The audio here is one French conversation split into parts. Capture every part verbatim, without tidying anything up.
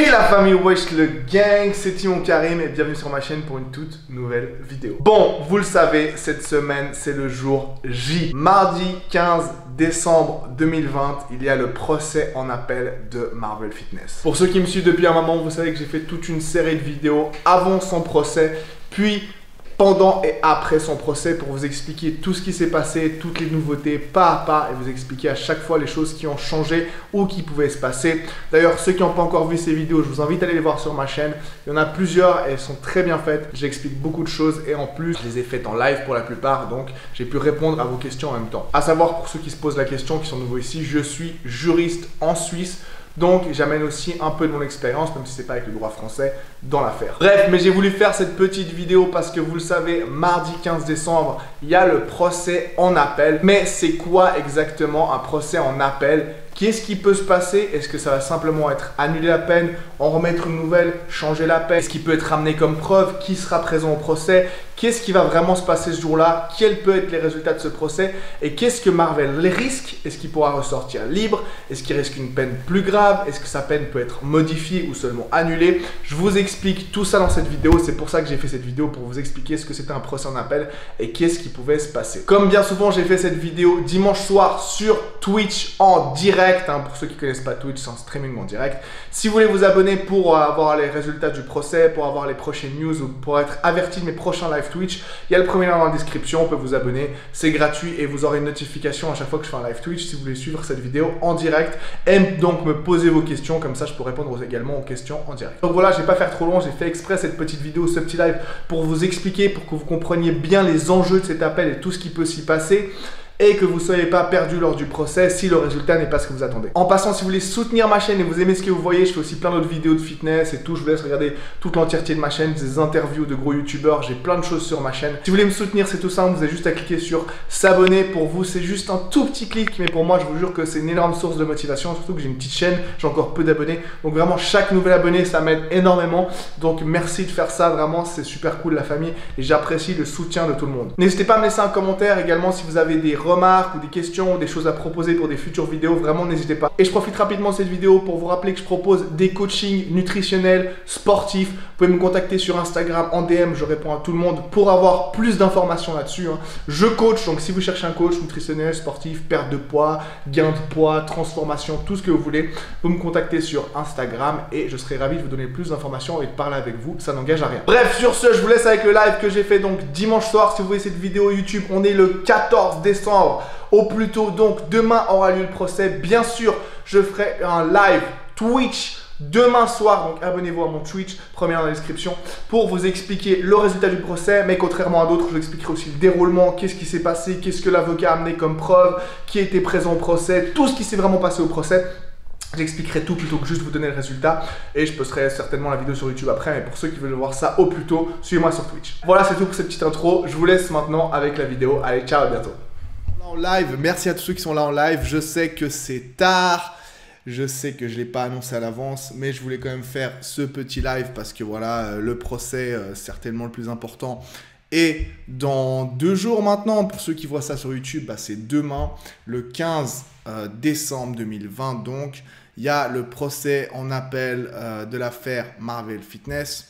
Hey la famille Wesh le gang, c'est Timon Karim et bienvenue sur ma chaîne pour une toute nouvelle vidéo. Bon, vous le savez, cette semaine c'est le jour J. Mardi quinze décembre deux mille vingt, il y a le procès en appel de Marvel Fitness. Pour ceux qui me suivent depuis un moment, vous savez que j'ai fait toute une série de vidéos avant son procès, puis pendant et après son procès pour vous expliquer tout ce qui s'est passé, toutes les nouveautés pas à pas et vous expliquer à chaque fois les choses qui ont changé ou qui pouvaient se passer. D'ailleurs, ceux qui n'ont pas encore vu ces vidéos, je vous invite à aller les voir sur ma chaîne. Il y en a plusieurs et elles sont très bien faites. J'explique beaucoup de choses et en plus, je les ai faites en live pour la plupart, donc j'ai pu répondre à vos questions en même temps. À savoir, pour ceux qui se posent la question, qui sont nouveaux ici, je suis juriste en Suisse. Donc j'amène aussi un peu de mon expérience, même si c'est pas avec le droit français, dans l'affaire. Bref, mais j'ai voulu faire cette petite vidéo parce que vous le savez, mardi quinze décembre, il y a le procès en appel. Mais c'est quoi exactement un procès en appel? Qu'est-ce qui peut se passer? Est-ce que ça va simplement être annuler la peine, en remettre une nouvelle, changer la peine? Est-ce qui peut être ramené comme preuve? Qui sera présent au procès? Qu'est-ce qui va vraiment se passer ce jour-là? Quels peuvent être les résultats de ce procès? Et qu'est-ce que Marvel les risque? Est-ce qu'il pourra ressortir libre? Est-ce qu'il risque une peine plus grave? Est-ce que sa peine peut être modifiée ou seulement annulée? Je vous explique tout ça dans cette vidéo. C'est pour ça que j'ai fait cette vidéo, pour vous expliquer ce que c'était un procès en appel et qu'est-ce qui pouvait se passer. Comme bien souvent, j'ai fait cette vidéo dimanche soir sur Twitch en direct. Hein, pour ceux qui ne connaissent pas Twitch, c'est un streaming en direct. Si vous voulez vous abonner pour avoir les résultats du procès, pour avoir les prochaines news ou pour être averti de mes prochains live Twitch, il y a le premier lien dans la description, on peut vous abonner, c'est gratuit et vous aurez une notification à chaque fois que je fais un live Twitch si vous voulez suivre cette vidéo en direct et donc me poser vos questions, comme ça je peux répondre également aux questions en direct. Donc voilà, je ne vais pas faire trop long, j'ai fait exprès cette petite vidéo, ce petit live pour vous expliquer, pour que vous compreniez bien les enjeux de cet appel et tout ce qui peut s'y passer, et que vous ne soyez pas perdu lors du procès si le résultat n'est pas ce que vous attendez. En passant, si vous voulez soutenir ma chaîne et vous aimez ce que vous voyez, je fais aussi plein d'autres vidéos de fitness et tout. Je vous laisse regarder toute l'entièreté de ma chaîne, des interviews de gros youtubeurs, j'ai plein de choses sur ma chaîne. Si vous voulez me soutenir, c'est tout simple, vous avez juste à cliquer sur s'abonner. Pour vous, c'est juste un tout petit clic, mais pour moi, je vous jure que c'est une énorme source de motivation, surtout que j'ai une petite chaîne, j'ai encore peu d'abonnés. Donc vraiment, chaque nouvel abonné, ça m'aide énormément. Donc merci de faire ça, vraiment, c'est super cool la famille et j'apprécie le soutien de tout le monde. N'hésitez pas à me laisser un commentaire également si vous avez des remarques ou des questions ou des choses à proposer pour des futures vidéos, vraiment n'hésitez pas. Et je profite rapidement de cette vidéo pour vous rappeler que je propose des coachings nutritionnels, sportifs. Vous pouvez me contacter sur Instagram en D M, je réponds à tout le monde pour avoir plus d'informations là-dessus. Hein. Je coach, donc si vous cherchez un coach nutritionnel, sportif, perte de poids, gain de poids, transformation, tout ce que vous voulez, vous me contactez sur Instagram et je serai ravi de vous donner plus d'informations et de parler avec vous, ça n'engage à rien. Bref, sur ce, je vous laisse avec le live que j'ai fait donc dimanche soir. Si vous voyez cette vidéo YouTube, on est le quatorze décembre. Au plus tôt, donc demain aura lieu le procès. Bien sûr, je ferai un live Twitch demain soir, donc abonnez-vous à mon Twitch, premier dans la description, pour vous expliquer le résultat du procès. Mais contrairement à d'autres, je vous expliquerai aussi le déroulement, qu'est-ce qui s'est passé, qu'est-ce que l'avocat a amené comme preuve, qui était présent au procès, tout ce qui s'est vraiment passé au procès. J'expliquerai tout plutôt que juste vous donner le résultat et je posterai certainement la vidéo sur YouTube après, mais pour ceux qui veulent voir ça au plus tôt, suivez-moi sur Twitch. Voilà, c'est tout pour cette petite intro, je vous laisse maintenant avec la vidéo. Allez, ciao, à bientôt. En live, merci à tous ceux qui sont là en live, je sais que c'est tard, je sais que je ne l'ai pas annoncé à l'avance, mais je voulais quand même faire ce petit live parce que voilà, le procès, euh, certainement le plus important. Et dans deux jours maintenant, pour ceux qui voient ça sur YouTube, bah, c'est demain, le quinze décembre deux mille vingt. Donc, il y a le procès en appel euh, de l'affaire Marvel Fitness.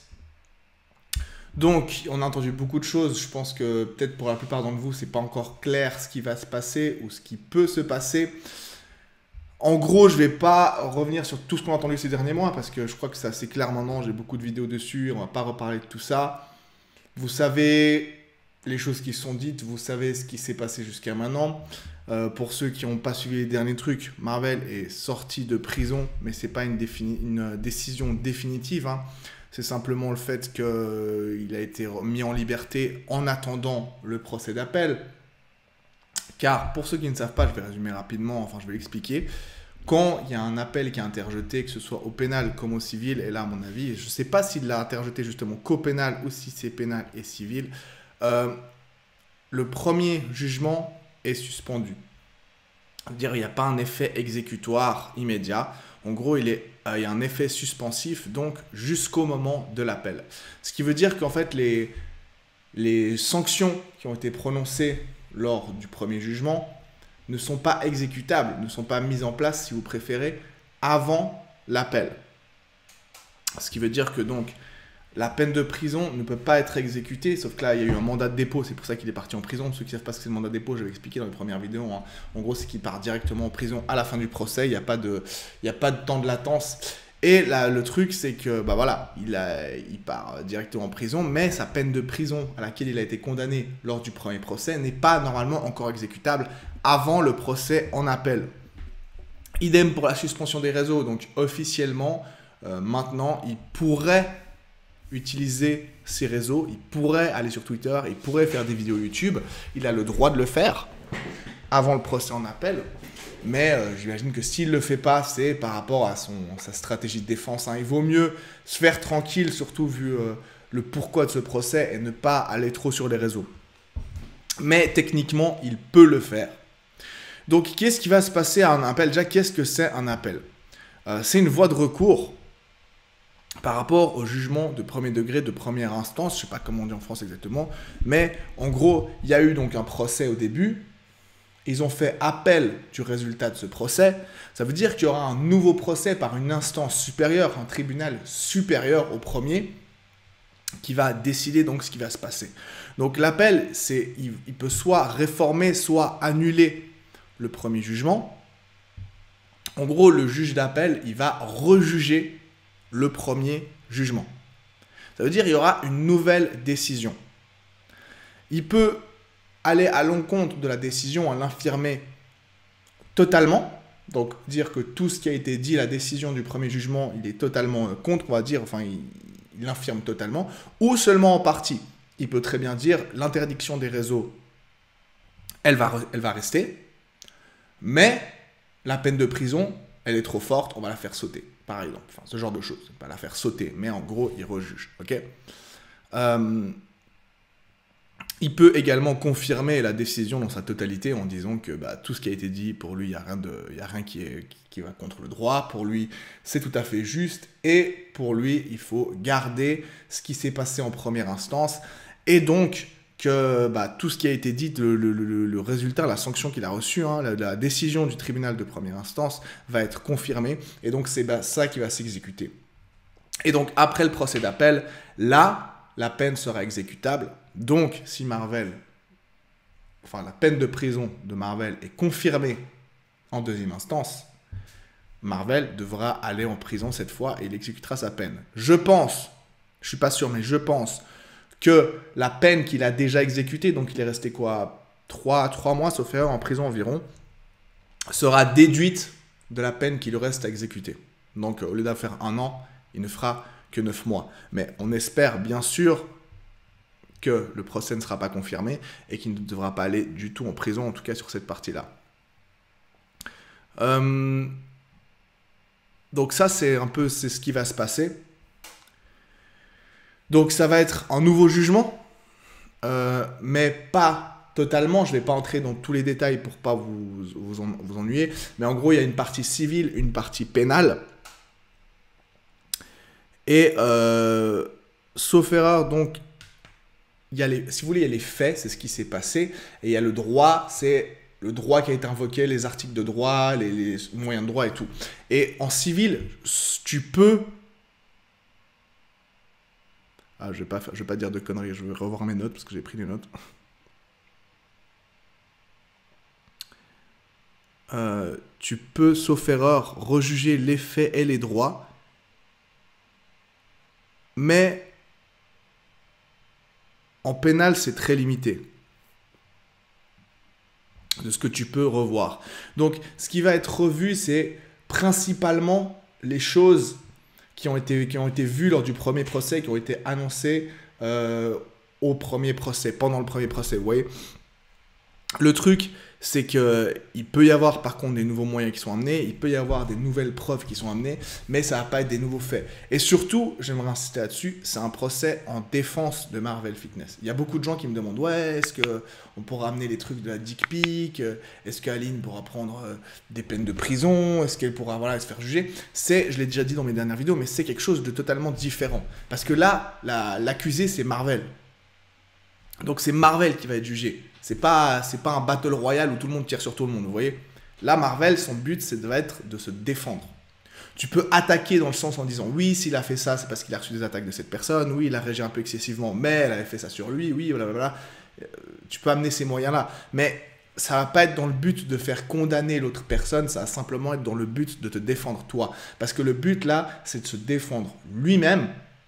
Donc, on a entendu beaucoup de choses. Je pense que peut-être pour la plupart d'entre vous, ce n'est pas encore clair ce qui va se passer ou ce qui peut se passer. En gros, je ne vais pas revenir sur tout ce qu'on a entendu ces derniers mois parce que je crois que c'est assez clair maintenant. J'ai beaucoup de vidéos dessus. On ne va pas reparler de tout ça. Vous savez les choses qui sont dites. Vous savez ce qui s'est passé jusqu'à maintenant. Euh, pour ceux qui n'ont pas suivi les derniers trucs, Marvel est sorti de prison, mais ce n'est pas une, une décision définitive. Hein. C'est simplement le fait qu'il a été mis en liberté en attendant le procès d'appel. Car pour ceux qui ne savent pas, je vais résumer rapidement, enfin je vais l'expliquer. Quand il y a un appel qui est interjeté, que ce soit au pénal comme au civil, et là à mon avis, je ne sais pas s'il l'a interjeté justement qu'au pénal ou si c'est pénal et civil, euh, le premier jugement est suspendu. C'est-à-dire il n'y a pas un effet exécutoire immédiat. En gros, il, est, euh, il y a un effet suspensif, donc jusqu'au moment de l'appel. Ce qui veut dire qu'en fait, les, les sanctions qui ont été prononcées lors du premier jugement ne sont pas exécutables, ne sont pas mises en place, si vous préférez, avant l'appel. Ce qui veut dire que donc la peine de prison ne peut pas être exécutée, sauf que là, il y a eu un mandat de dépôt, c'est pour ça qu'il est parti en prison. Ceux qui ne savent pas ce que c'est le mandat de dépôt, je vais expliquer dans les premières vidéos. Hein. En gros, c'est qu'il part directement en prison à la fin du procès, il n'y a pas de, il n'y a pas de temps de latence. Et là, le truc, c'est que, bah voilà, il, a, il part directement en prison, mais sa peine de prison à laquelle il a été condamné lors du premier procès n'est pas normalement encore exécutable avant le procès en appel. Idem pour la suspension des réseaux, donc officiellement, euh, maintenant, il pourrait utiliser ses réseaux, il pourrait aller sur Twitter, il pourrait faire des vidéos YouTube, il a le droit de le faire avant le procès en appel, mais euh, j'imagine que s'il ne le fait pas, c'est par rapport à son, sa stratégie de défense. Hein. Il vaut mieux se faire tranquille, surtout vu euh, le pourquoi de ce procès, et ne pas aller trop sur les réseaux. Mais techniquement, il peut le faire. Donc, qu'est-ce qui va se passer à un appel? Déjà, qu'est-ce que c'est un appel? euh, C'est une voie de recours par rapport au jugement de premier degré, de première instance, je ne sais pas comment on dit en France exactement, mais en gros, il y a eu donc un procès au début, ils ont fait appel du résultat de ce procès, ça veut dire qu'il y aura un nouveau procès par une instance supérieure, un tribunal supérieur au premier, qui va décider donc ce qui va se passer. Donc l'appel, c'est, il, il peut soit réformer, soit annuler le premier jugement. En gros, le juge d'appel, il va rejuger le premier jugement. Ça veut dire qu'il y aura une nouvelle décision. Il peut aller à l'encontre de la décision, à l'infirmer totalement, donc dire que tout ce qui a été dit, la décision du premier jugement, il est totalement contre, on va dire, enfin, il, il l'infirme totalement, ou seulement en partie. Il peut très bien dire l'interdiction des réseaux, elle va, elle va rester, mais la peine de prison, elle est trop forte, on va la faire sauter. Par exemple, enfin, ce genre de choses, pas la faire sauter, mais en gros, il rejuge, ok. euh, Il peut également confirmer la décision dans sa totalité en disant que bah, tout ce qui a été dit, pour lui, il n'y a rien, de, y a rien qui, est, qui va contre le droit, pour lui, c'est tout à fait juste, et pour lui, il faut garder ce qui s'est passé en première instance, et donc que bah, tout ce qui a été dit, le, le, le, le résultat, la sanction qu'il a reçue, hein, la, la décision du tribunal de première instance va être confirmée, et donc c'est bah, ça qui va s'exécuter. Et donc après le procès d'appel, là, la peine sera exécutable. Donc si Marvel, enfin la peine de prison de Marvel est confirmée en deuxième instance, Marvel devra aller en prison cette fois et il exécutera sa peine. Je pense, je ne suis pas sûr, mais je pense que la peine qu'il a déjà exécutée, donc il est resté quoi, trois mois, sauf erreur, en prison environ, sera déduite de la peine qu'il reste à exécuter. Donc au lieu d'en faire un an, il ne fera que neuf mois. Mais on espère bien sûr que le procès ne sera pas confirmé et qu'il ne devra pas aller du tout en prison, en tout cas sur cette partie-là. Euh, donc ça, c'est un peu c'est ce qui va se passer. Donc ça va être un nouveau jugement, euh, mais pas totalement. Je ne vais pas entrer dans tous les détails pour ne pas vous, vous, en, vous ennuyer. Mais en gros, il y a une partie civile, une partie pénale. Et euh, sauf erreur, donc, il y a les, si vous voulez, il y a les faits, c'est ce qui s'est passé. Et il y a le droit, c'est le droit qui a été invoqué, les articles de droit, les, les moyens de droit et tout. Et en civil, tu peux... Ah, je ne vais pas faire, je vais pas dire de conneries, je vais revoir mes notes parce que j'ai pris des notes. Euh, tu peux, sauf erreur, rejuger les faits et les droits. Mais en pénal, c'est très limité de ce que tu peux revoir. Donc, ce qui va être revu, c'est principalement les choses qui ont été, qui ont été vues lors du premier procès, qui ont été annoncées euh, au premier procès, pendant le premier procès. Vous voyez, le truc, c'est qu'il peut y avoir par contre des nouveaux moyens qui sont amenés, il peut y avoir des nouvelles preuves qui sont amenées, mais ça ne va pas être des nouveaux faits. Et surtout, j'aimerais insister là-dessus, c'est un procès en défense de Marvel Fitness. Il y a beaucoup de gens qui me demandent, ouais, est-ce qu'on pourra amener les trucs de la dick pic? Est-ce qu'Aline pourra prendre euh, des peines de prison? Est-ce qu'elle pourra voilà, se faire juger? C'est, je l'ai déjà dit dans mes dernières vidéos, mais c'est quelque chose de totalement différent. Parce que là, l'accusé, c'est Marvel. Donc c'est Marvel qui va être jugé. C'est pas, c'est pas un battle royale où tout le monde tire sur tout le monde, vous voyez. Là, Marvel, son but, c'est de, être, de se défendre. Tu peux attaquer dans le sens en disant oui, s'il a fait ça, c'est parce qu'il a reçu des attaques de cette personne, oui, il a réagi un peu excessivement, mais elle avait fait ça sur lui, oui, blablabla. Euh, tu peux amener ces moyens-là, mais ça va pas être dans le but de faire condamner l'autre personne, ça va simplement être dans le but de te défendre toi. Parce que le but là, c'est de se défendre lui-même.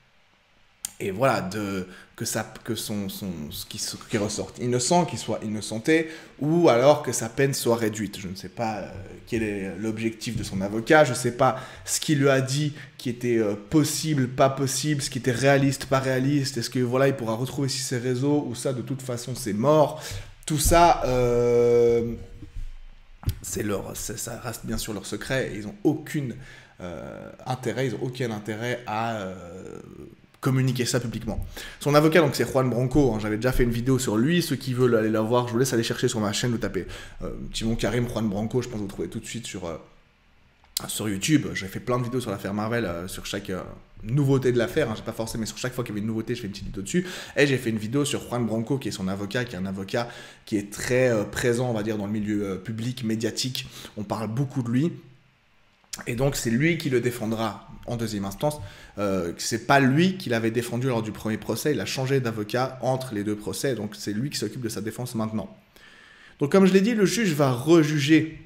Et voilà, de, que, ça, que son, son, ce qui, ce qui ressorte innocent, qu'il soit innocenté, ou alors que sa peine soit réduite. Je ne sais pas euh, quel est l'objectif de son avocat, je ne sais pas ce qu'il lui a dit qui était euh, possible, pas possible, ce qui était réaliste, pas réaliste, est-ce que voilà, il pourra retrouver sur ses réseaux, ou ça de toute façon c'est mort. Tout ça, euh, c'est leur, ça reste bien sûr leur secret, et ils n'ont aucun euh, intérêt, ils ont aucun intérêt à... Euh, communiquer ça publiquement. Son avocat, donc c'est Juan Branco, hein, j'avais déjà fait une vidéo sur lui, ceux qui veulent aller la voir, je vous laisse aller chercher sur ma chaîne, vous tapez euh, Timon Karim, Juan Branco, je pense que vous trouvez tout de suite sur, euh, sur YouTube. J'ai fait plein de vidéos sur l'affaire Marvel, euh, sur chaque euh, nouveauté de l'affaire, hein, j'ai pas forcément, mais sur chaque fois qu'il y avait une nouveauté, je fais une petite vidéo dessus, et j'ai fait une vidéo sur Juan Branco, qui est son avocat, qui est un avocat qui est très euh, présent, on va dire, dans le milieu euh, public, médiatique, on parle beaucoup de lui. Et donc, c'est lui qui le défendra en deuxième instance. Euh, c'est pas lui qui l'avait défendu lors du premier procès. Il a changé d'avocat entre les deux procès. Donc, c'est lui qui s'occupe de sa défense maintenant. Donc, comme je l'ai dit, le juge va rejuger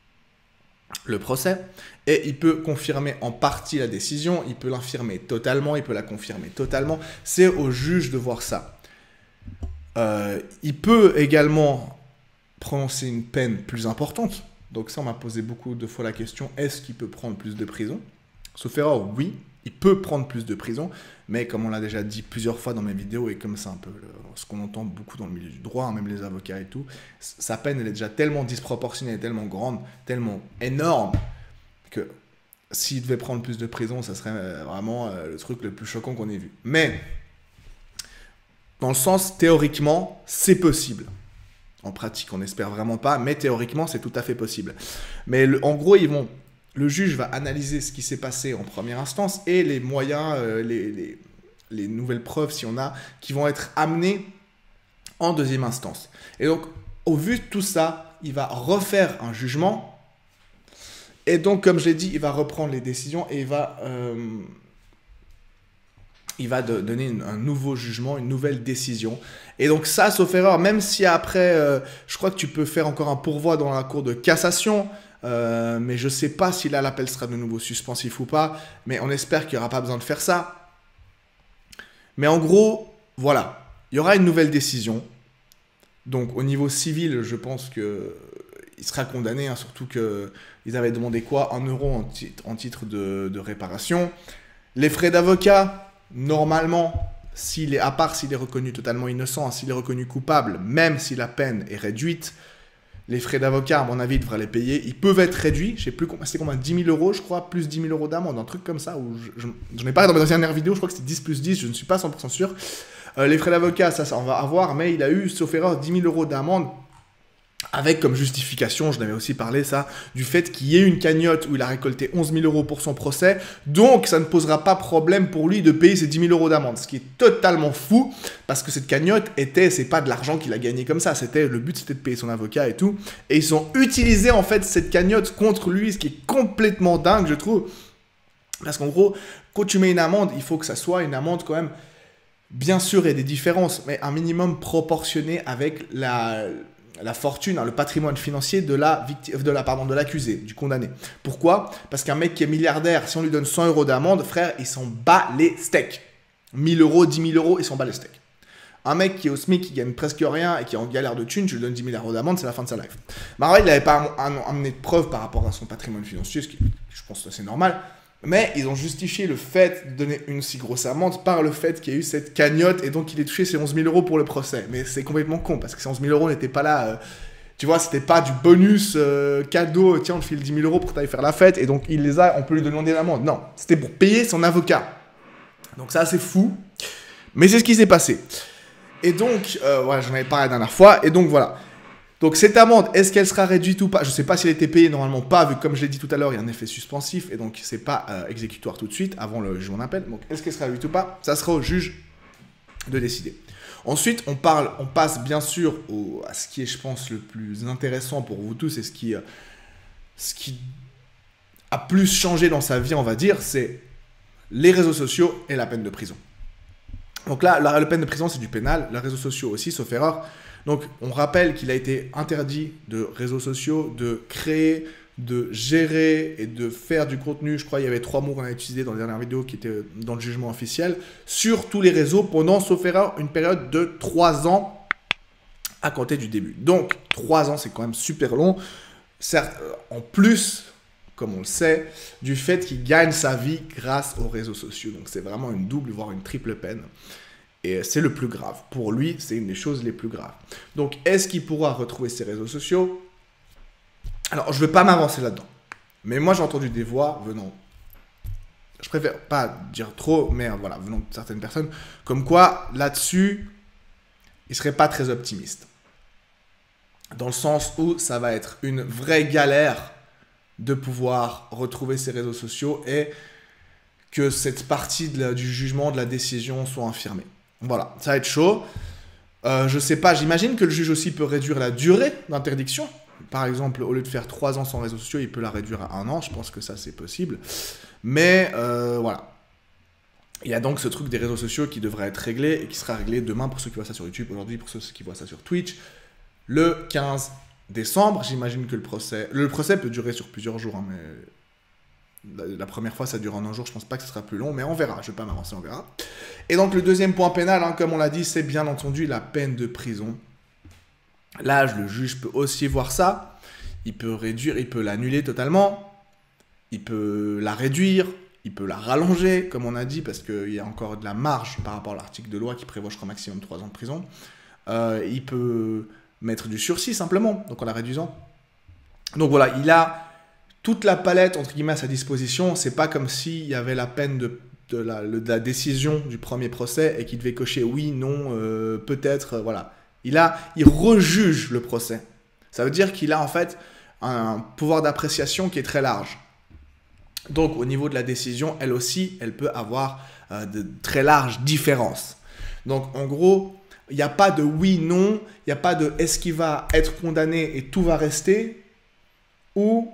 le procès et il peut confirmer en partie la décision. Il peut l'infirmer totalement. Il peut la confirmer totalement. C'est au juge de voir ça. Euh, il peut également prononcer une peine plus importante. Donc ça, on m'a posé beaucoup de fois la question, est-ce qu'il peut prendre plus de prison? Sauf erreur, oui, il peut prendre plus de prison, mais comme on l'a déjà dit plusieurs fois dans mes vidéos, et comme c'est un peu le, ce qu'on entend beaucoup dans le milieu du droit, hein, même les avocats et tout, sa peine, elle est déjà tellement disproportionnée, tellement grande, tellement énorme, que s'il devait prendre plus de prison, ça serait vraiment euh, le truc le plus choquant qu'on ait vu. Mais, dans le sens, théoriquement, c'est possible. En pratique, on n'espère vraiment pas, mais théoriquement, c'est tout à fait possible. Mais le, en gros, ils vont, le juge va analyser ce qui s'est passé en première instance et les moyens, euh, les, les, les nouvelles preuves, si on a, qui vont être amenées en deuxième instance. Et donc, au vu de tout ça, il va refaire un jugement. Et donc, comme je l'ai dit, il va reprendre les décisions et il va... Euh, il va de, donner une, un nouveau jugement, une nouvelle décision. Et donc ça, sauf erreur, même si après, euh, je crois que tu peux faire encore un pourvoi dans la cour de cassation, euh, mais je ne sais pas si là, l'appel sera de nouveau suspensif ou pas, mais on espère qu'il n'y aura pas besoin de faire ça. Mais en gros, voilà, il y aura une nouvelle décision. Donc au niveau civil, je pense qu'il sera condamné, hein, surtout qu'ils avaient demandé quoi? Un euro en, tit en titre de, de réparation. Les frais d'avocat... Normalement, s'il est, à part s'il est reconnu totalement innocent, s'il est reconnu coupable, même si la peine est réduite, les frais d'avocat, à mon avis, il devra les payer. Ils peuvent être réduits, je sais plus, c'est combien, dix mille euros, je crois, plus dix mille euros d'amende, un truc comme ça. J'en ai parlé dans ma dernière vidéo, je crois que c'était dix plus dix, je ne suis pas cent pour cent sûr. Euh, les frais d'avocat, ça, ça, on va avoir, mais il a eu, sauf erreur, dix mille euros d'amende. Avec comme justification, je n'avais aussi parlé ça, du fait qu'il y ait une cagnotte où il a récolté onze mille euros pour son procès, donc ça ne posera pas problème pour lui de payer ces dix mille euros d'amende, ce qui est totalement fou, parce que cette cagnotte était, c'est pas de l'argent qu'il a gagné comme ça, c'était le but c'était de payer son avocat et tout, et ils ont utilisé en fait cette cagnotte contre lui, ce qui est complètement dingue je trouve, parce qu'en gros, quand tu mets une amende, il faut que ça soit une amende quand même, bien sûr il y a des différences, mais un minimum proportionné avec la... la fortune, hein, le patrimoine financier de la victime, de la, pardon, de l'accusé, du condamné. Pourquoi? Parce qu'un mec qui est milliardaire, si on lui donne cent euros d'amende, frère, il s'en bat les steaks. mille euros, dix mille euros, il s'en bat les steaks. Un mec qui est au SMIC, qui gagne presque rien et qui est en galère de thunes, tu lui donnes dix mille euros d'amende, c'est la fin de sa life. Marvel, il n'avait pas amené de preuves par rapport à son patrimoine financier, ce qui, je pense que c'est normal. Mais ils ont justifié le fait de donner une si grosse amende par le fait qu'il y a eu cette cagnotte et donc il ait touché ses onze mille euros pour le procès. Mais c'est complètement con parce que ces onze mille euros n'étaient pas là. Euh, tu vois, c'était pas du bonus euh, cadeau. Tiens, on te file dix mille euros pour que tu ailles faire la fête et donc il les a, on peut lui demander l'amende. Non, c'était pour payer son avocat. Donc ça, c'est fou. Mais c'est ce qui s'est passé. Et donc, euh, voilà, j'en avais parlé la dernière fois. Et donc voilà. Donc cette amende, est-ce qu'elle sera réduite ou pas? Je ne sais pas si elle était payée, normalement pas, vu que comme je l'ai dit tout à l'heure, il y a un effet suspensif, et donc c'est pas euh, exécutoire tout de suite, avant le jugement d'appel. Donc est-ce qu'elle sera réduite ou pas? Ça sera au juge de décider. Ensuite, on parle, on passe bien sûr au, à ce qui est, je pense, le plus intéressant pour vous tous, et ce qui, euh, ce qui a plus changé dans sa vie, on va dire, c'est les réseaux sociaux et la peine de prison. Donc là, la, la peine de prison, c'est du pénal, les réseaux sociaux aussi, sauf erreur. Donc, on rappelle qu'il a été interdit de réseaux sociaux, de créer, de gérer et de faire du contenu. Je crois qu'il y avait trois mots qu'on a utilisés dans la dernière vidéo qui étaient dans le jugement officiel, sur tous les réseaux pendant, sauf erreur, une période de trois ans à compter du début. Donc, trois ans, c'est quand même super long. Certes, en plus, comme on le sait, du fait qu'il gagne sa vie grâce aux réseaux sociaux. Donc, c'est vraiment une double, voire une triple peine. Et c'est le plus grave. Pour lui, c'est une des choses les plus graves. Donc, est-ce qu'il pourra retrouver ses réseaux sociaux? Alors, je ne veux pas m'avancer là-dedans. Mais moi, j'ai entendu des voix venant... Je préfère pas dire trop, mais voilà, venant de certaines personnes, comme quoi, là-dessus, il ne serait pas très optimiste. Dans le sens où ça va être une vraie galère de pouvoir retrouver ses réseaux sociaux et que cette partie de la, du jugement, de la décision soit infirmée. Voilà, ça va être chaud. Euh, je sais pas, j'imagine que le juge aussi peut réduire la durée d'interdiction. Par exemple, au lieu de faire trois ans sans réseaux sociaux, il peut la réduire à un an. Je pense que ça, c'est possible. Mais euh, voilà. Il y a donc ce truc des réseaux sociaux qui devrait être réglé et qui sera réglé demain pour ceux qui voient ça sur YouTube, aujourd'hui pour ceux qui voient ça sur Twitch. Le quinze décembre, j'imagine que le procès... Le procès peut durer sur plusieurs jours, hein, mais... La, la première fois, ça dure en un jour. Je pense pas que ce sera plus long, mais on verra. Je vais pas m'avancer, on verra. Et donc, le deuxième point pénal, hein, comme on l'a dit, c'est bien entendu la peine de prison. Là, le juge peut aussi voir ça. Il peut réduire, il peut l'annuler totalement. Il peut la réduire. Il peut la rallonger, comme on a dit, parce qu'il y a encore de la marge par rapport à l'article de loi qui prévoit, je crois, maximum trois ans de prison. Euh, il peut mettre du sursis, simplement, donc en la réduisant. Donc voilà, il a... toute la palette, entre guillemets, à sa disposition. C'est pas comme s'il y avait la peine de, de, la, de la décision du premier procès et qu'il devait cocher oui, non, euh, peut-être, euh, voilà. Il, a, il rejuge le procès. Ça veut dire qu'il a en fait un pouvoir d'appréciation qui est très large. Donc au niveau de la décision, elle aussi, elle peut avoir euh, de très larges différences. Donc en gros, il n'y a pas de oui, non, il n'y a pas de est-ce qu'il va être condamné et tout va rester, ou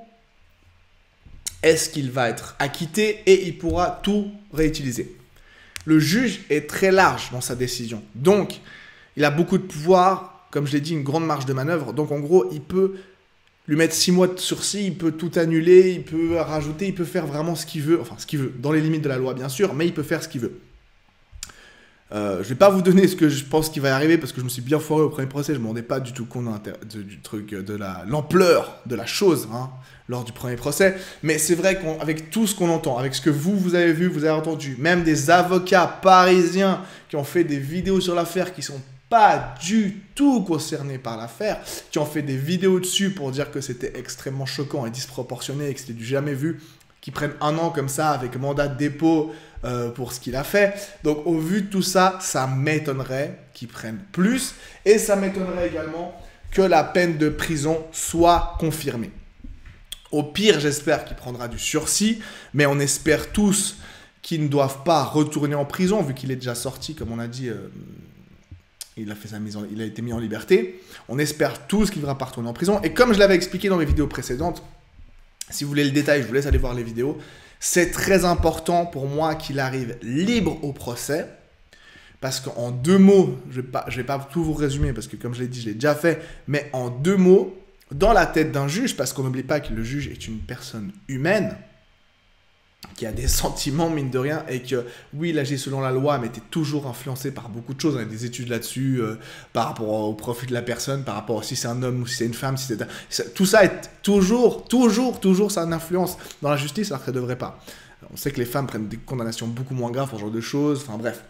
est-ce qu'il va être acquitté et il pourra tout réutiliser. Le juge est très large dans sa décision. Donc, il a beaucoup de pouvoir, comme je l'ai dit, une grande marge de manœuvre. Donc, en gros, il peut lui mettre six mois de sursis, il peut tout annuler, il peut rajouter, il peut faire vraiment ce qu'il veut. Enfin, ce qu'il veut, dans les limites de la loi, bien sûr, mais il peut faire ce qu'il veut. Euh, je ne vais pas vous donner ce que je pense qui va arriver parce que je me suis bien foiré au premier procès. Je ne me rendais pas du tout compte de, du truc, de l'ampleur de la chose hein, lors du premier procès. Mais c'est vrai qu'avec tout ce qu'on entend, avec ce que vous, vous avez vu, vous avez entendu, même des avocats parisiens qui ont fait des vidéos sur l'affaire qui ne sont pas du tout concernés par l'affaire, qui ont fait des vidéos dessus pour dire que c'était extrêmement choquant et disproportionné et que c'était du jamais vu, qui prennent un an comme ça avec mandat de dépôt euh, pour ce qu'il a fait. Donc au vu de tout ça, ça m'étonnerait qu'ils prennent plus et ça m'étonnerait également que la peine de prison soit confirmée. Au pire, j'espère qu'il prendra du sursis, mais on espère tous qu'ils ne doivent pas retourner en prison vu qu'il est déjà sorti, comme on a dit, euh, il a fait sa mise en, il a été mis en liberté. On espère tous qu'il ne va pas retourner en prison et comme je l'avais expliqué dans mes vidéos précédentes, si vous voulez le détail, je vous laisse aller voir les vidéos. C'est très important pour moi qu'il arrive libre au procès. Parce qu'en deux mots, je ne vais, vais pas tout vous résumer parce que comme je l'ai dit, je l'ai déjà fait. Mais en deux mots, dans la tête d'un juge, parce qu'on n'oublie pas que le juge est une personne humaine, qui a des sentiments, mine de rien, et que, oui, il agit selon la loi, mais tu es toujours influencé par beaucoup de choses. On a des études là-dessus, euh, par rapport au profil de la personne, par rapport à si c'est un homme ou si c'est une femme. Si c'est un... Tout ça est toujours, toujours, toujours, ça a une influence dans la justice, alors que ça ne devrait pas. On sait que les femmes prennent des condamnations beaucoup moins graves pour ce genre de choses, enfin bref.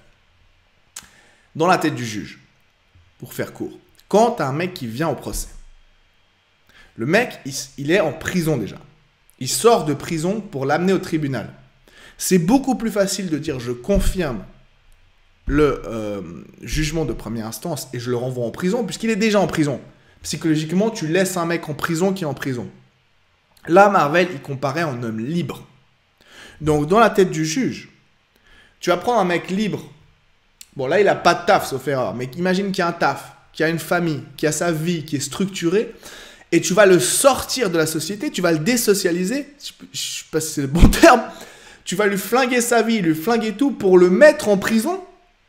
Dans la tête du juge, pour faire court, quand tu as un mec qui vient au procès, le mec, il, il est en prison déjà. Il sort de prison pour l'amener au tribunal. C'est beaucoup plus facile de dire je confirme le euh, jugement de première instance et je le renvoie en prison puisqu'il est déjà en prison. Psychologiquement, tu laisses un mec en prison qui est en prison. Là, Marvel, il comparait en homme libre. Donc, dans la tête du juge, tu vas prendre un mec libre. Bon, là, il n'a pas de taf, sauf erreur. Mais imagine qu'il y a un taf, qu'il y a une famille, qu'il y a sa vie, qui est structurée. et tu vas le sortir de la société, tu vas le désocialiser, je ne sais pas si c'est le bon terme, tu vas lui flinguer sa vie, lui flinguer tout pour le mettre en prison.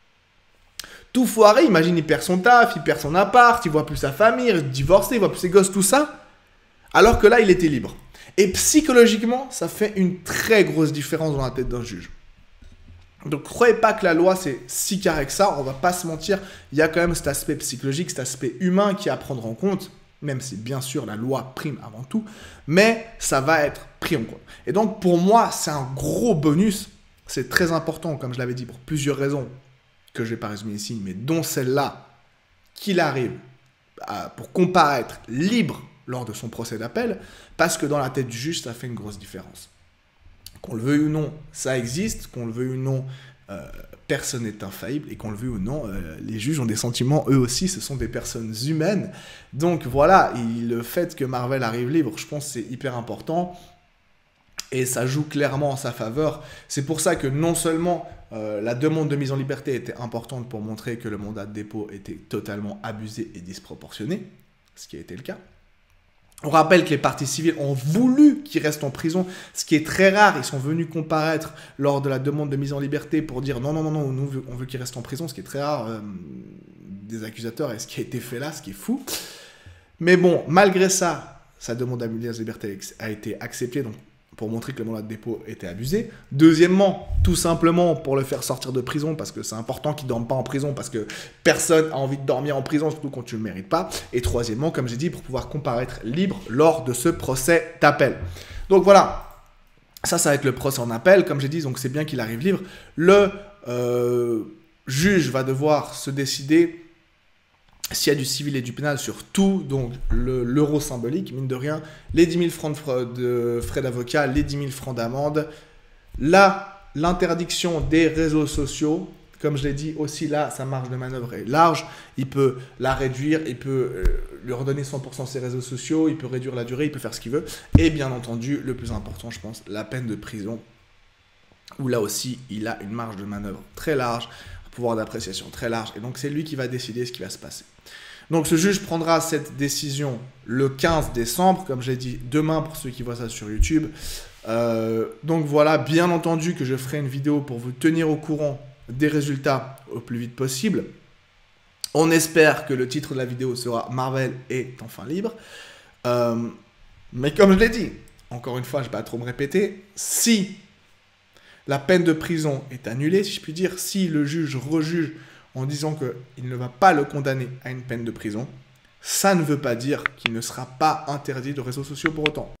Tout foiré, imagine, il perd son taf, il perd son appart, il voit plus sa famille, il est divorcé, il voit plus ses gosses, tout ça. Alors que là, il était libre. Et psychologiquement, ça fait une très grosse différence dans la tête d'un juge. Donc, croyez pas que la loi, c'est si carré que ça. On va pas se mentir, il y a quand même cet aspect psychologique, cet aspect humain qui est à prendre en compte. Même si, bien sûr, la loi prime avant tout. Mais ça va être pris en compte. Et donc, pour moi, c'est un gros bonus. C'est très important, comme je l'avais dit, pour plusieurs raisons que je ne vais pas résumer ici, mais dont celle-là, qu'il arrive à, pour comparaître libre lors de son procès d'appel, parce que dans la tête du juge, ça fait une grosse différence. Qu'on le veuille ou non, ça existe, qu'on le veuille ou non, euh, personne n'est infaillible, et qu'on le veuille ou non, euh, les juges ont des sentiments, eux aussi, ce sont des personnes humaines. Donc voilà, et le fait que Marvel arrive libre, je pense que c'est hyper important, et ça joue clairement en sa faveur. C'est pour ça que non seulement euh, la demande de mise en liberté était importante pour montrer que le mandat de dépôt était totalement abusé et disproportionné, ce qui a été le cas. On rappelle que les parties civiles ont voulu qu'il reste en prison, ce qui est très rare. Ils sont venus comparaître lors de la demande de mise en liberté pour dire non, non, non, non, nous, on veut, veut qu'il reste en prison, ce qui est très rare euh, des accusateurs et ce qui a été fait là, ce qui est fou. Mais bon, malgré ça, sa demande de mise en liberté a été acceptée, donc pour montrer que le mandat de dépôt était abusé. Deuxièmement, tout simplement pour le faire sortir de prison, parce que c'est important qu'il ne dorme pas en prison, parce que personne n'a envie de dormir en prison, surtout quand tu ne le mérites pas. Et troisièmement, comme j'ai dit, pour pouvoir comparaître libre lors de ce procès d'appel. Donc voilà, ça, ça va être le procès en appel, comme j'ai dit, donc c'est bien qu'il arrive libre. Le euh, juge va devoir se décider s'il y a du civil et du pénal sur tout, donc l'euro symbolique, mine de rien, les dix mille francs de frais d'avocat, les dix mille francs d'amende, là, l'interdiction des réseaux sociaux, comme je l'ai dit, aussi là, sa marge de manœuvre est large, il peut la réduire, il peut euh, lui redonner cent pour cent ses réseaux sociaux, il peut réduire la durée, il peut faire ce qu'il veut, et bien entendu, le plus important, je pense, la peine de prison, où là aussi, il a une marge de manœuvre très large, pouvoir d'appréciation très large, et donc c'est lui qui va décider ce qui va se passer. Donc ce juge prendra cette décision le quinze décembre, comme je l'ai dit, demain pour ceux qui voient ça sur YouTube. Euh, donc voilà, bien entendu que je ferai une vidéo pour vous tenir au courant des résultats au plus vite possible. On espère que le titre de la vidéo sera « Marvel est enfin libre euh, ». Mais comme je l'ai dit, encore une fois, je ne vais pas trop me répéter, si la peine de prison est annulée, si je puis dire, si le juge rejuge en disant qu'il ne va pas le condamner à une peine de prison, ça ne veut pas dire qu'il ne sera pas interdit de réseaux sociaux pour autant.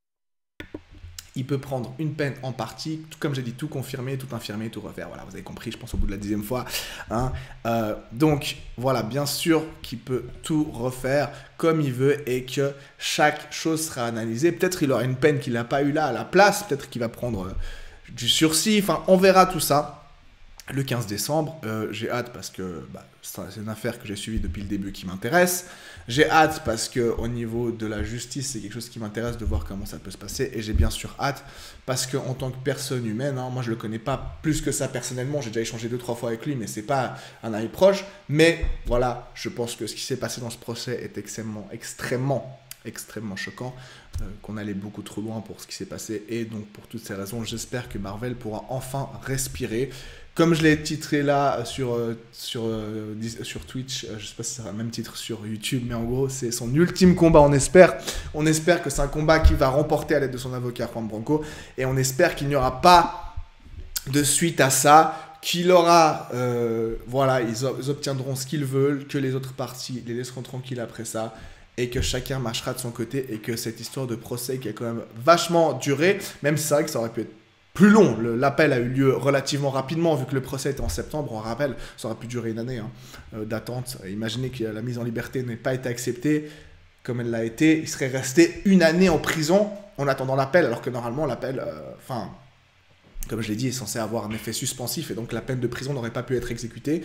Il peut prendre une peine en partie, tout, comme j'ai dit, tout confirmer, tout infirmer, tout refaire. Voilà, vous avez compris, je pense au bout de la dixième fois. Hein. Euh, donc, voilà, bien sûr qu'il peut tout refaire comme il veut et que chaque chose sera analysée. Peut-être qu'il aura une peine qu'il n'a pas eu là à la place, peut-être qu'il va prendre... Euh, du sursis, enfin on verra tout ça le quinze décembre. Euh, j'ai hâte parce que bah, c'est une affaire que j'ai suivie depuis le début qui m'intéresse. J'ai hâte parce qu'au niveau de la justice, c'est quelque chose qui m'intéresse de voir comment ça peut se passer. Et j'ai bien sûr hâte parce qu'en tant que personne humaine, hein, moi je ne le connais pas plus que ça personnellement. J'ai déjà échangé deux, trois fois avec lui, mais ce n'est pas un ami proche. Mais voilà, je pense que ce qui s'est passé dans ce procès est extrêmement, extrêmement extrêmement choquant, euh, qu'on allait beaucoup trop loin pour ce qui s'est passé, et donc pour toutes ces raisons, j'espère que Marvel pourra enfin respirer. Comme je l'ai titré là sur, euh, sur, euh, sur Twitch, euh, je ne sais pas si c'est le même titre sur YouTube, mais en gros, c'est son ultime combat, on espère. On espère que c'est un combat qu'il va remporter à l'aide de son avocat Juan Branco, et on espère qu'il n'y aura pas de suite à ça, qu'il aura, euh, voilà, ils, ils obtiendront ce qu'ils veulent, que les autres parties les laisseront tranquilles après ça, et que chacun marchera de son côté, et que cette histoire de procès qui a quand même vachement duré, même si c'est vrai que ça aurait pu être plus long, l'appel a eu lieu relativement rapidement, vu que le procès était en septembre, on rappelle, ça aurait pu durer une année hein, euh, d'attente. Imaginez que la mise en liberté n'ait pas été acceptée comme elle l'a été, il serait resté une année en prison en attendant l'appel, alors que normalement l'appel, enfin, euh, comme je l'ai dit, est censé avoir un effet suspensif, et donc la peine de prison n'aurait pas pu être exécutée.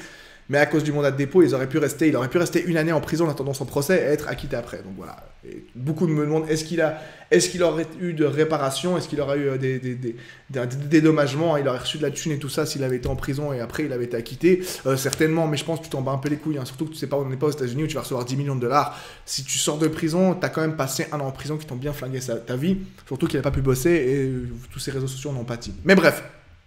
Mais à cause du mandat de dépôt, ils auraient pu rester, il aurait pu rester une année en prison en attendant son procès et être acquitté après. Donc voilà. Et beaucoup me demandent est-ce qu'il a, est-ce qu'il aurait eu de réparation, est-ce qu'il aurait eu des, des, des, des, des dédommagements, il aurait reçu de la thune et tout ça s'il avait été en prison et après il avait été acquitté. Euh, certainement, mais je pense que tu t'en bats un peu les couilles. Hein. Surtout que tu sais pas, on n'est pas aux États-Unis où tu vas recevoir dix millions de dollars. Si tu sors de prison, tu as quand même passé un an en prison qui t'ont bien flingué sa, ta vie. Surtout qu'il n'a pas pu bosser et euh, tous ces réseaux sociaux n'ont pas de. Mais bref.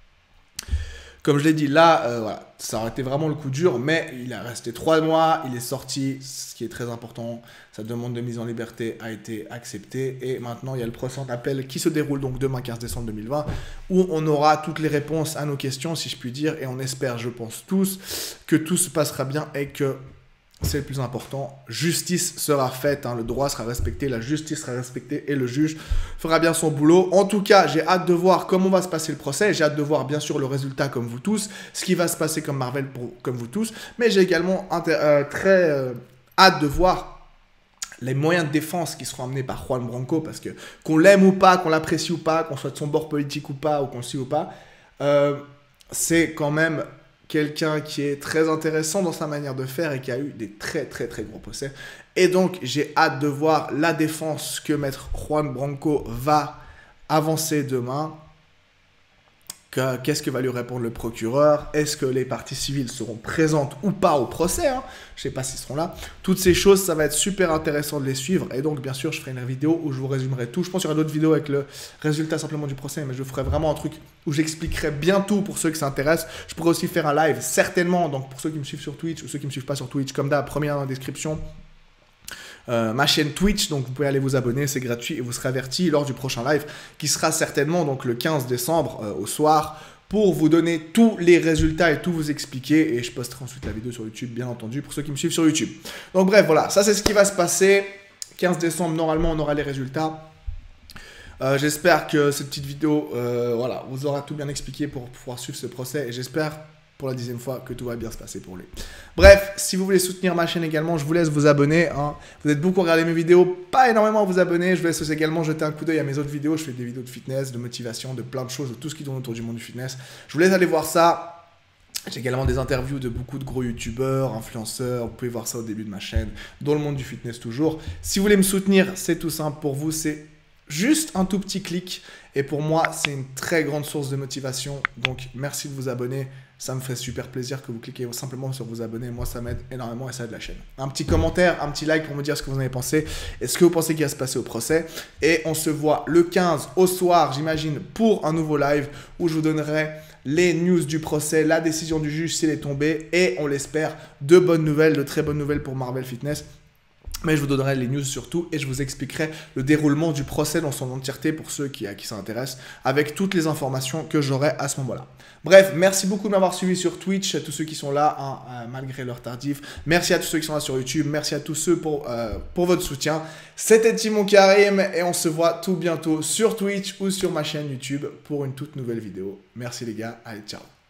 Comme je l'ai dit, là, euh, voilà, ça aurait été vraiment le coup dur, mais il a resté trois mois, il est sorti, ce qui est très important. Sa demande de mise en liberté a été acceptée et maintenant, il y a le procès en appel qui se déroule donc demain, quinze décembre deux mille vingt, où on aura toutes les réponses à nos questions, si je puis dire, et on espère, je pense tous, que tout se passera bien et que c'est le plus important. Justice sera faite, hein, le droit sera respecté, la justice sera respectée et le juge fera bien son boulot. En tout cas, j'ai hâte de voir comment va se passer le procès. J'ai hâte de voir bien sûr le résultat comme vous tous, ce qui va se passer comme Marvel pour, comme vous tous. Mais j'ai également euh, très euh, hâte de voir les moyens de défense qui seront amenés par Juan Branco parce que qu'on l'aime ou pas, qu'on l'apprécie ou pas, qu'on soit de son bord politique ou pas, ou qu'on le suive ou pas, euh, c'est quand même quelqu'un qui est très intéressant dans sa manière de faire et qui a eu des très très très gros procès. Et donc j'ai hâte de voir la défense que maître Juan Branco va avancer demain. Qu'est-ce que va lui répondre le procureur? Est-ce que les parties civiles seront présentes ou pas au procès, hein? Je ne sais pas s'ils seront là. Toutes ces choses, ça va être super intéressant de les suivre. Et donc, bien sûr, je ferai une vidéo où je vous résumerai tout. Je pense qu'il y aura d'autres vidéos avec le résultat simplement du procès, mais je ferai vraiment un truc où j'expliquerai bien tout pour ceux qui s'intéressent. Je pourrai aussi faire un live, certainement. Donc, pour ceux qui me suivent sur Twitch ou ceux qui ne me suivent pas sur Twitch, comme d'hab, premier lien dans la description. Euh, ma chaîne Twitch, donc vous pouvez aller vous abonner, c'est gratuit et vous serez averti lors du prochain live qui sera certainement donc le quinze décembre euh, au soir pour vous donner tous les résultats et tout vous expliquer et je posterai ensuite la vidéo sur YouTube bien entendu pour ceux qui me suivent sur YouTube. Donc bref voilà, ça c'est ce qui va se passer. quinze décembre normalement on aura les résultats. Euh, j'espère que cette petite vidéo euh, voilà, vous aura tout bien expliqué pour pouvoir suivre ce procès et j'espère pour la dixième fois que tout va bien se passer pour lui. Bref, si vous voulez soutenir ma chaîne également, je vous laisse vous abonner. Hein. Vous êtes beaucoup à regarder mes vidéos, pas énormément à vous abonner. Je vous laisse également jeter un coup d'œil à mes autres vidéos. Je fais des vidéos de fitness, de motivation, de plein de choses, de tout ce qui tourne autour du monde du fitness. Je vous laisse aller voir ça. J'ai également des interviews de beaucoup de gros youtubeurs, influenceurs. Vous pouvez voir ça au début de ma chaîne, dans le monde du fitness toujours. Si vous voulez me soutenir, c'est tout simple pour vous. C'est juste un tout petit clic. Et pour moi, c'est une très grande source de motivation. Donc, merci de vous abonner. Ça me fait super plaisir que vous cliquez simplement sur vous abonner. Moi, ça m'aide énormément et ça aide la chaîne. Un petit commentaire, un petit like pour me dire ce que vous en avez pensé. Est-ce que vous pensez qu'il va se passer au procès? Et on se voit le quinze au soir, j'imagine, pour un nouveau live où je vous donnerai les news du procès, la décision du juge s'il est tombé et on l'espère, de bonnes nouvelles, de très bonnes nouvelles pour Marvel Fitness. Mais je vous donnerai les news surtout et je vous expliquerai le déroulement du procès dans son entièreté pour ceux qui, à qui ça intéresse, avec toutes les informations que j'aurai à ce moment-là. Bref, merci beaucoup de m'avoir suivi sur Twitch, à tous ceux qui sont là, hein, euh, malgré l'heure tardive. Merci à tous ceux qui sont là sur YouTube, merci à tous ceux pour, euh, pour votre soutien. C'était Timon Karim et on se voit tout bientôt sur Twitch ou sur ma chaîne YouTube pour une toute nouvelle vidéo. Merci les gars, allez ciao.